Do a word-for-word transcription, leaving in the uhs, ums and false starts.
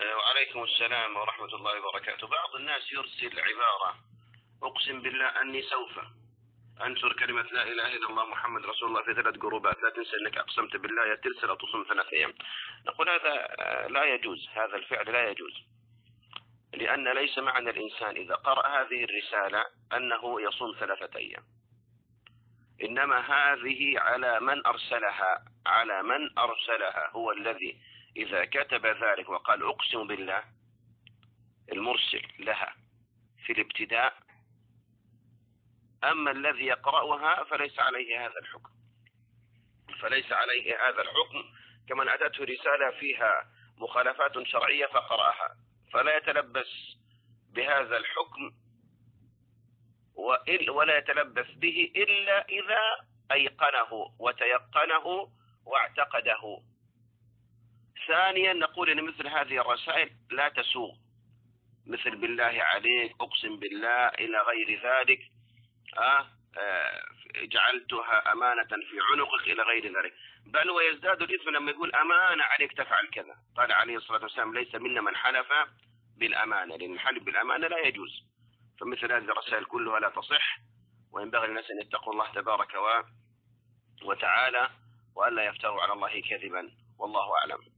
وعليكم السلام ورحمة الله وبركاته. بعض الناس يرسل عبارة: أقسم بالله أني سوف أنشر كلمة لا إله إلا الله محمد رسول الله في ثلاث جروبات، لا تنسى أنك أقسمت بالله يا ترسل أو تصوم ثلاث أيام. نقول هذا لا يجوز، هذا الفعل لا يجوز، لأن ليس معنى الإنسان إذا قرأ هذه الرسالة أنه يصوم ثلاثة أيام، إنما هذه على من أرسلها، على من أرسلها هو الذي إذا كتب ذلك وقال أقسم بالله، المرسل لها في الابتداء، أما الذي يقرأها فليس عليه هذا الحكم، فليس عليه هذا الحكم كمن أتته رسالة فيها مخالفات شرعية فقرأها، فلا يتلبس بهذا الحكم ولا يتلبس به إلا إذا أيقنه وتيقنه واعتقده. ثانيا نقول إن مثل هذه الرسائل لا تسوغ، مثل بالله عليك، أقسم بالله، إلى غير ذلك، آه آه جعلتها أمانة في عنقك، إلى غير ذلك. بل ويزداد الإثم لما يقول أمانة عليك تفعل كذا. قال عليه الصلاة والسلام: ليس منا من حلف بالأمانة، لأن الحلف بالأمانة لا يجوز. فمثل هذه الرسائل كلها لا تصح، وينبغي للناس أن يتقوا الله تبارك وتعالى وألا يفتروا على الله كذبا، والله أعلم.